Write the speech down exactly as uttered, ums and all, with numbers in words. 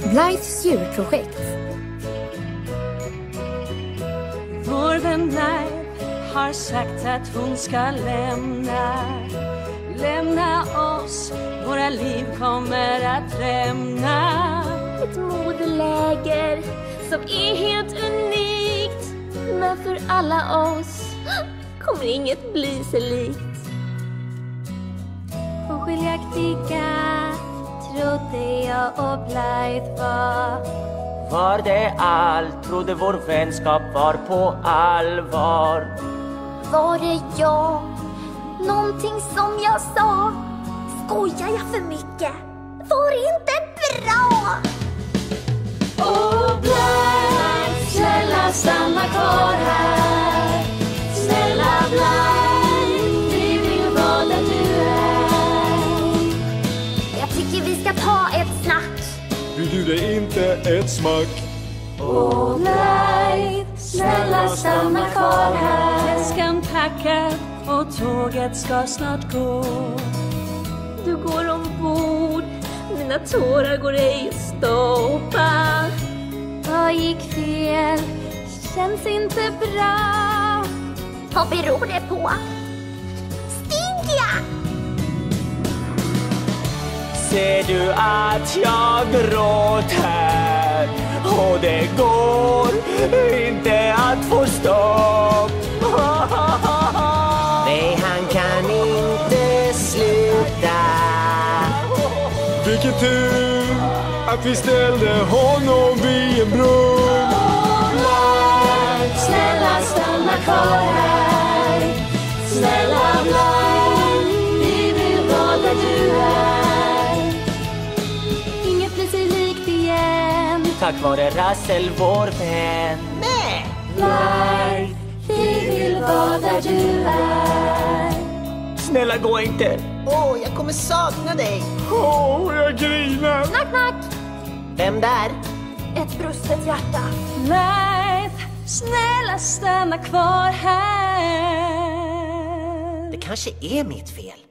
Blythes djurprojekt. Vår vän Blythe har sagt att hon ska lämna Lämna oss, våra liv kommer att lämna ett modeläger som är helt unikt. Men för alla oss kommer inget bli sig likt. På skiljaktiga trodde jag och Blythe var Var det allt, trodde vår vänskap var på allvar. Var det jag, någonting som jag sa? Skojar jag för mycket? Var det inte bra? Åh Blythe, snälla stanna kvar här. Snälla Blythe, vi vill vara där du är. Jag tycker vi ska ta ett snack. Vill du det inte ett smack? Åh Blythe, snälla stanna kvar här. Väskan packad och tåget ska snart gå. Du går ombord, mina tårar går ej att stoppa. Vad gick fel? Känns inte bra. Vad beror det på? Stinker jag? Ser du att jag gråter? Och det går inte att få stopp. Nej, han kan inte sluta. Vilken tur att vi ställde honom vid en brunn. Blythe, snälla stanna kvar här. Snälla Blythe, vi vill vara där du är. Inget blir sig likt igen. Tack vare Russell, vår vän. Nej! Blythe, vi vill vara där du är. Snälla, gå inte. Åh, oh, jag kommer sakna dig. Åh, oh, jag grinar. Knack, knack. Vem där? Ett brustet hjärta. Blythe, snälla stanna kvar här. Det kanske är mitt fel.